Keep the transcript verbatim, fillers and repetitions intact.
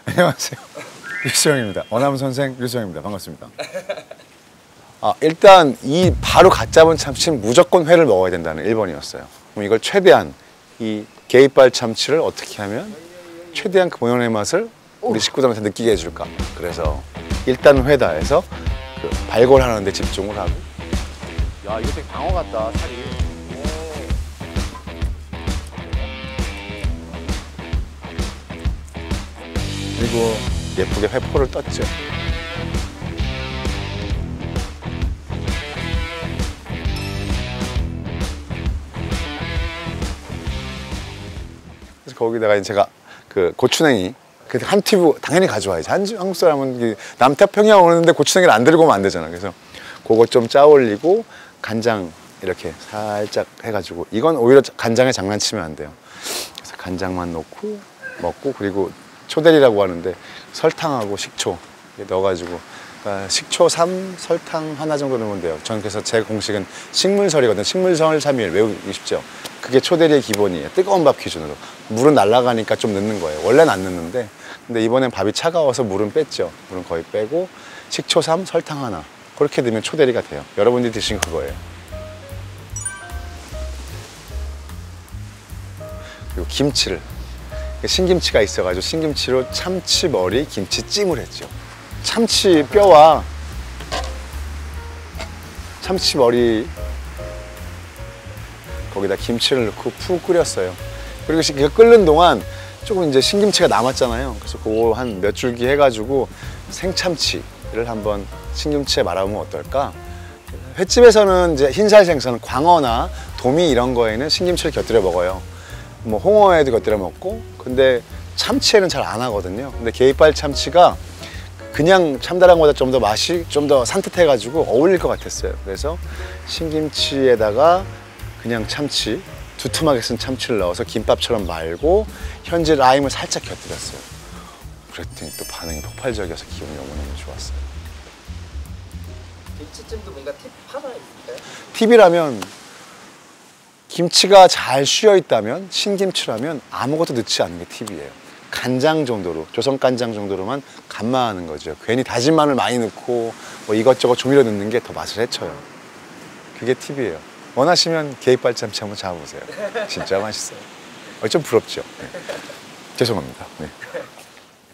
안녕하세요. 류수영입니다. 어남 선생 류수영입니다. 반갑습니다. 아, 일단 이 바로 갓 잡은 참치는 무조건 회를 먹어야 된다는 일 번이었어요. 그럼 이걸 최대한 이 게이빨 참치를 어떻게 하면 최대한 그 본연의 맛을 우리 식구들한테 느끼게 해줄까. 그래서 일단 회다 해서 그 발골하는 데 집중을 하고. 야, 이거 되게 방어 같다, 살이. 그리고 예쁘게 회포를 떴죠. 그래서 거기다가 제가 그 고추냉이 그 한 튜브 당연히 가져와야지. 한, 한국 사람은 남태평양 오는데 고추냉이를 안 들고 오면 안 되잖아. 그래서 그거 좀 짜 올리고 간장 이렇게 살짝 해가지고, 이건 오히려 간장에 장난치면 안 돼요. 그래서 간장만 넣고 먹고, 그리고 초대리라고 하는데 설탕하고 식초 넣어가지고, 그러니까 식초 삼, 설탕 하나 정도 넣으면 돼요. 저는 그래서 제 공식은 식물설이거든요. 식물설 삼일 외우기 쉽죠. 그게 초대리의 기본이에요. 뜨거운 밥 기준으로. 물은 날아가니까 좀 넣는 거예요. 원래는 안 넣는데, 근데 이번엔 밥이 차가워서 물은 뺐죠. 물은 거의 빼고 식초 삼, 설탕 하나, 그렇게 넣으면 초대리가 돼요. 여러분들이 드신 그거예요. 그리고 김치를, 신김치가 있어가지고 신김치로 참치머리 김치찜을 했죠. 참치 뼈와 참치머리 거기다 김치를 넣고 푹 끓였어요. 그리고 이거 끓는 동안 조금 이제 신김치가 남았잖아요. 그래서 그거 한 몇 줄기 해가지고 생참치를 한번 신김치에 말아보면 어떨까? 횟집에서는 이제 흰살 생선, 광어나 도미 이런 거에는 신김치를 곁들여 먹어요. 뭐 홍어에도 곁들여 먹고. 근데 참치에는 잘 안 하거든요. 근데 게이빨 참치가 그냥 참다랑보다 좀 더 맛이 좀 더 산뜻해가지고 어울릴 것 같았어요. 그래서 신김치에다가 그냥 참치, 두툼하게 쓴 참치를 넣어서 김밥처럼 말고 현지 라임을 살짝 곁들였어요. 그랬더니 또 반응이 폭발적이어서 기분이 너무너무 좋았어요. 김치찜도 뭔가 팁 하나 있을까요? 팁이라면, 김치가 잘 쉬어 있다면, 신김치라면 아무것도 넣지 않는 게 팁이에요. 간장 정도로, 조선 간장 정도로만 간마하는 거죠. 괜히 다진 마늘 많이 넣고 뭐 이것저것 조미료 넣는 게 더 맛을 해쳐요. 그게 팁이에요. 원하시면 게이빨 참치 한번 잡아보세요. 진짜 맛있어요. 어, 좀 부럽죠? 네. 죄송합니다. 네.